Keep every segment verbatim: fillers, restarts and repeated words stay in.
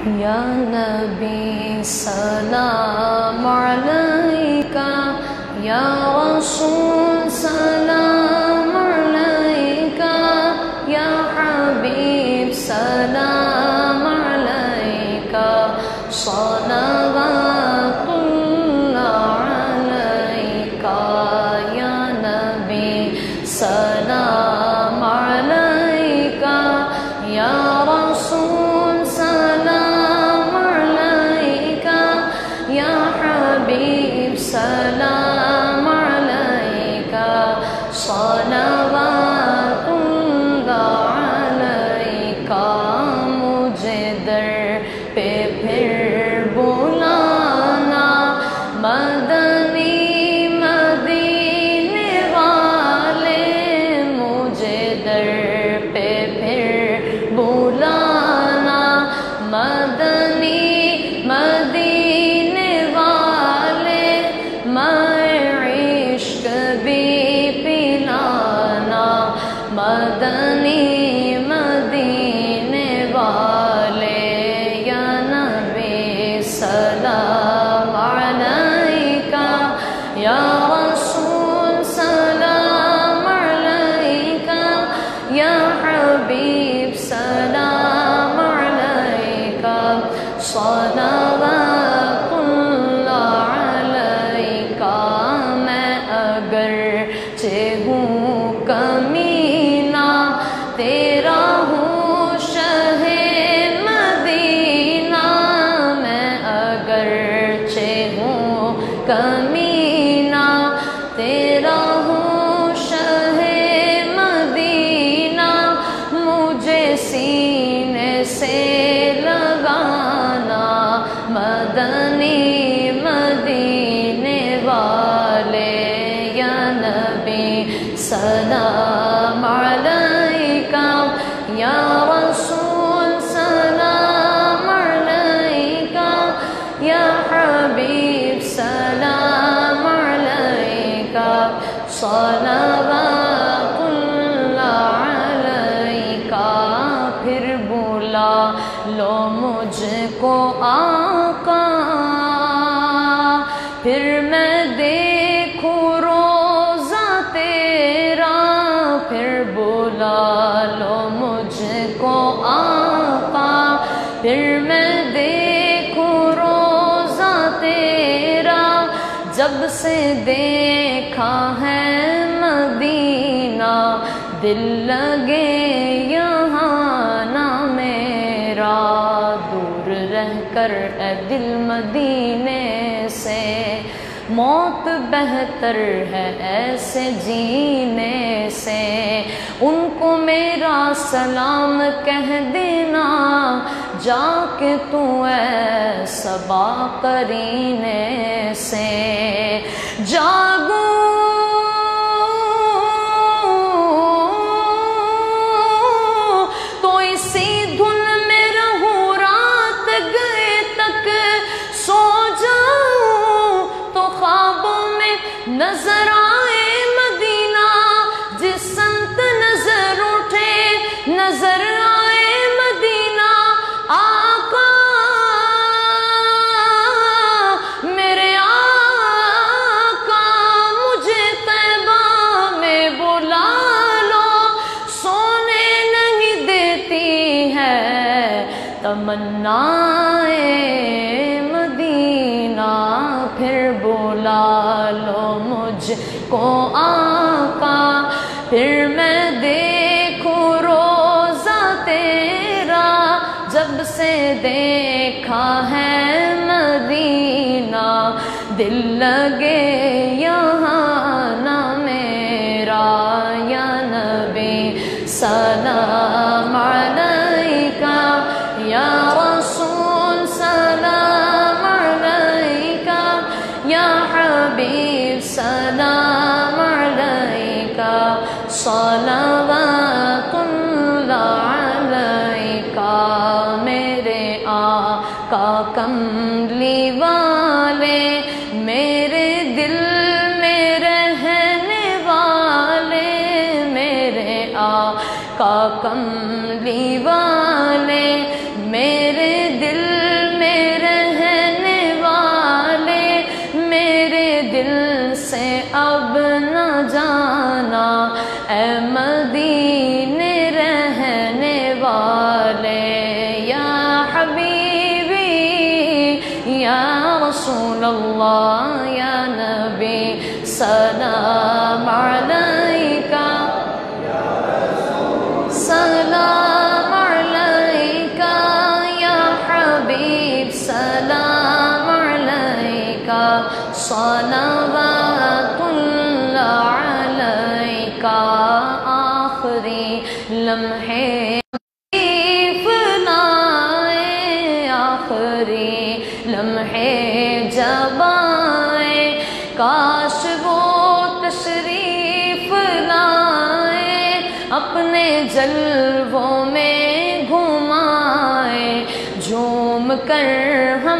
یا نبی سلام علیکہ، یا رسول سلام علیکہ، یا حبیب سلام علیکہ، صلوات اللہ علیکہ، یا نبی سلام علیکہ، یا رسول سلام علیکہ، یا حبیب سلام علیکہ، صلوات اللہ علیکہ۔ مجھے در پہ پھر بلانا، مدنی مدینے والے، مجھے در پہ پھر بلانا، مدنی مدینے والے، میں عشق بھی پلانا، مدنی مدینے والے، یا نبی سلام علیکہ، یا رسول سلام علیکہ، یا حبیب سلام علیکہ، صلوات اللہ علیکہ۔ میں اگرچہ ہوں کمینہ، تیرا ہوں شہ مدینہ، میں اگرچہ ہوں کمینہ، تیرا ہوں شہ مدینہ، مجھے سینے سے لگانا، مدنی مدینے والے، یا نبی سلام علیکہ، یا رسول سلام علیکہ، یا حبیب سلام علیکہ، صلوات اللہ علیکہ۔ پھر بلا لو مجھ کو آقا، پھر میں دیکھوں روضہ تیرا، پھر بلا لو مجھ کو آقا، پھر میں دیکھوں روضہ تیرا، جب سے دیکھا ہے مدینہ، دل لگے یہاں نہ میرا، دور رہ کر اے دل مدینے سے، موت بہتر ہے ایسے جینے سے، ان کو میرا سلام کہہ دینا، جا کے تو اے صبا قرینے سے، جاگو تو اسی دھن میں رہوں، رات گئے تک سو جاؤں تو خوابوں میں نظر آئے مدینہ، جس سمت نظر اٹھے نظر آئے مدینہ، آقا میرے آقا مجھے طیبہ میں بلا لو، سونے نہیں دیتی ہے تمنائے مدینہ، پھر بلا لو مجھ کو آقا، پھر میں دیکھوں روضہ تیرا، جب سے دیکھا ہے مدینہ، دل لگے یہاں نہ میرا، یا نبی سلام علیکہ، یا رسول سلام علیکہ، یا حبیب سلام علیکہ، صلوات اللہ علیکہ۔ میرے آقا کملی والے، میرے دل میں رہنے والے، میرے آقا کملی والے، میرے دل या हबीबी या रसूल अल्लाह या नबी सलाम अलैका सलाम अलैका या हबीब सलाम अलैका सलावतुल्लाह अलैका आखिरी लम्हे आखिरी लम्हे जब आए काश वो तशरीफ लाए अपने जलवों में घुमाए झूम कर हम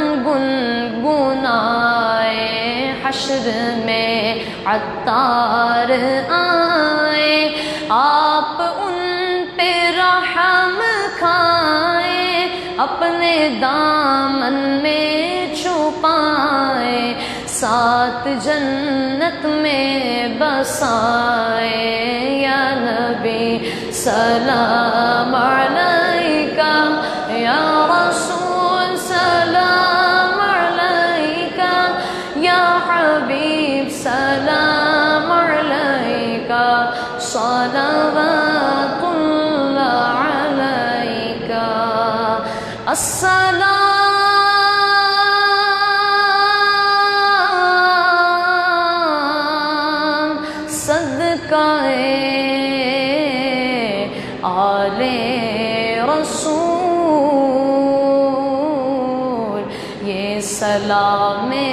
गुनगुनाए हश्र में अत्तार आए आप उन पे रहम खाए अपने दामन में छुपाए सात जन्नत में बसाए या नबी सलाम अलैका या रसूल सलाम अलैका या हबीब सलाम अलैका सलावतुल्लाह अलैका अस्सलाम सदकाए आले रसूल ये सलामे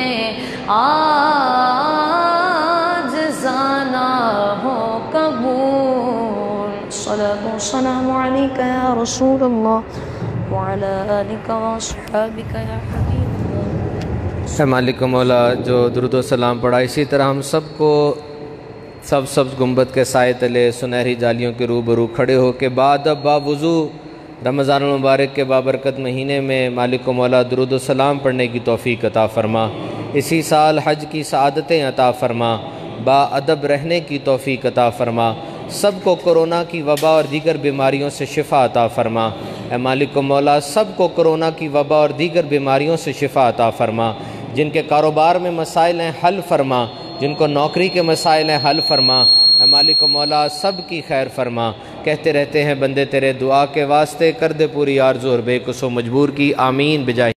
आज जाना हो कबूल सलातु सलामु अलैका या रसूल अल्लाह वअला आलिका व अस्हाबिका या हबीब। ए मालिक मौला जो दुरूद व सलाम पढ़ा, इसी तरह हम सब को सब सब्ज़ गुंबद के साए तले सुनहरी जालियों के रूबरू खड़े हो के बाद अब बावुज़ू रमज़ान मुबारक के बाबरकत महीने में मालिक मौला दुरूद व सलाम पढ़ने की तौफ़ीक अता फ़रमा। इसी साल हज की सआदतें अता फ़रमा, बाअदब रहने की तौफ़ीक अता फ़रमा। सब को कोरोना की वबा और दीगर बीमारियों से शिफ़ा अता फ़रमा। ए मालिक मौला सब को कोरोना की वबा और दीगर बीमारियों से शिफ़ा अता फ़रमा। जिनके कारोबार में मसाइल हैं हल फरमा, जिनको नौकरी के मसाइल हैं हल फरमा। ए मालिक मौला सब की खैर फरमा। कहते रहते हैं बंदे तेरे दुआ के वास्ते कर दे पूरी आरज़ू और बेकसो मजबूर की आमीन बिजाय।